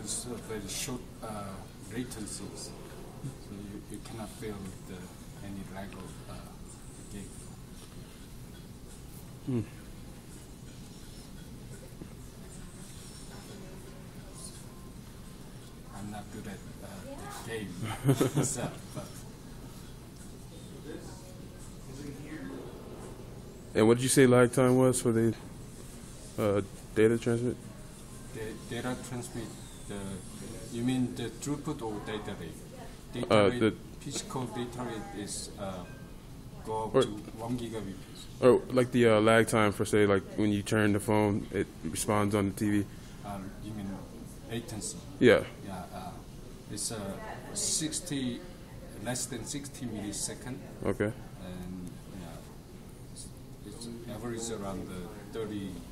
was very short latencies, so you cannot feel any lag of the game. I'm not good at the game itself, but. And what did you say lag time was for the data transmit? The data transmit, you mean the throughput or data rate? Data rate, the physical data rate is go up to 1 gigabit. Or like the lag time for, say, like when you turn the phone, it responds on the TV? You mean latency? Yeah. Yeah, it's less than 60 millisecond. Okay. And yeah, it's average around 30